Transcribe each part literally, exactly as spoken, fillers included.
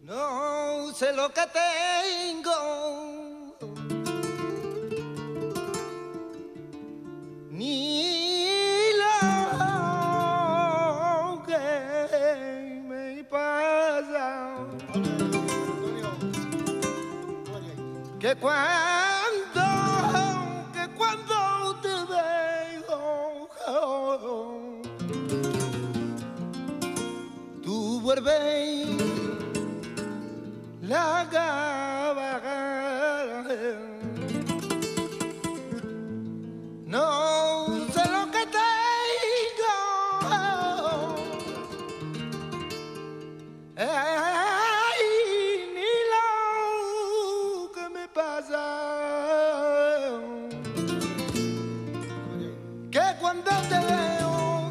No sé lo que tengo, ni lo que me pasa, que cuando, que cuando te veo, tú vuelves la cabeza. No sé lo que tengo, ay, ni lo que me pasa, que cuando te veo,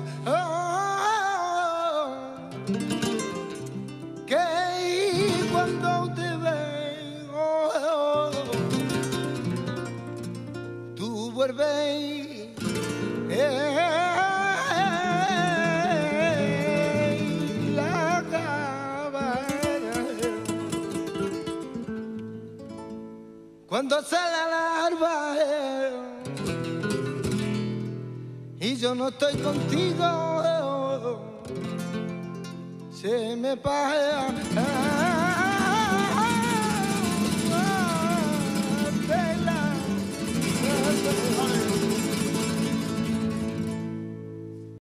que cuando te veo, tú vuelves la cabana. Cuando sale la alba y yo no estoy contigo, se me pasa